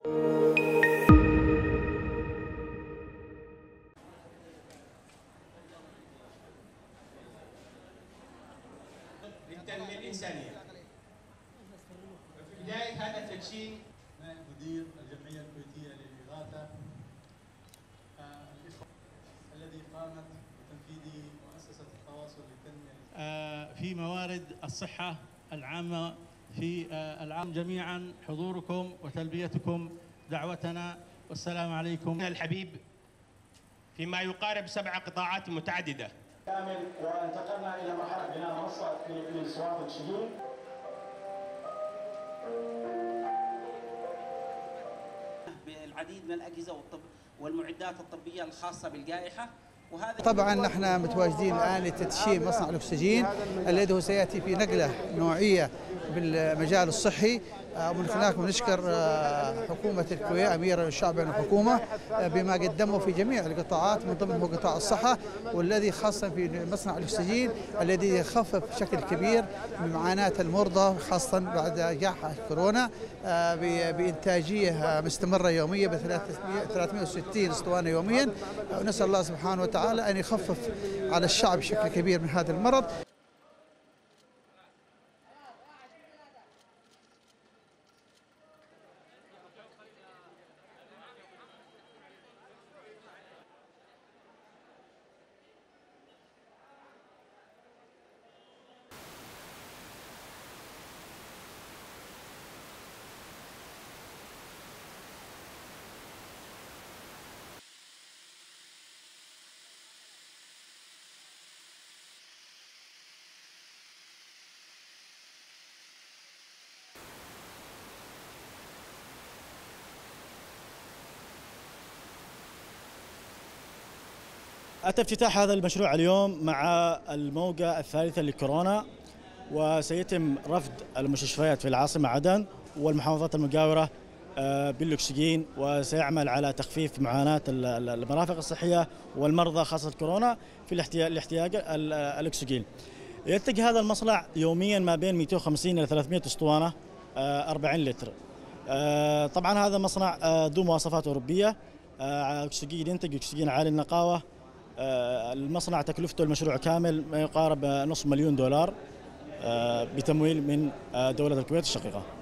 للتنمية الإنسانية. في بداية هذا التدشين مدير الجمعية الكويتية للإغاثة الذي قامت بتنفيذ مؤسسة التواصل للتنمية في موارد الصحة العامة في العام. جميعا حضوركم وتلبيتكم دعوتنا، والسلام عليكم. الحبيب فيما يقارب 7 قطاعات متعددة كامل، وانتقلنا إلى مرحلة بناء منصة في سواد الشجون. بالعديد من الأجهزة والمعدات الطبية الخاصة بالجائحة. طبعا نحن متواجدين الآن لتدشين مصنع الأكسجين الذي هو سيأتي في نقلة نوعية بالمجال الصحي. ومن هناك نشكر حكومة الكويت أمير الشعب الحكومة بما قدمه في جميع القطاعات، من ضمنه قطاع الصحة، والذي خاصة في مصنع الأكسجين الذي يخفف بشكل كبير من معاناة المرضى خاصة بعد جائحة كورونا، بإنتاجية مستمرة يومية ب 360 اسطوانة يوميا. ونسأل الله سبحانه وتعالى أن يخفف على الشعب بشكل كبير من هذا المرض. أتى افتتاح هذا المشروع اليوم مع الموجة الثالثة لكورونا، وسيتم رفد المستشفيات في العاصمة عدن والمحافظات المجاورة بالأكسجين، وسيعمل على تخفيف معاناة المرافق الصحية والمرضى خاصة كورونا في الاحتياج الأكسجين. ينتج هذا المصنع يوميا ما بين 250 إلى 300 اسطوانة 40 لتر. طبعا هذا مصنع ذو مواصفات أوروبية، أكسجين ينتج أكسجين عالي النقاوة. المصنع تكلفته المشروع كامل ما يقارب $500,000 بتمويل من دولة الكويت الشقيقة.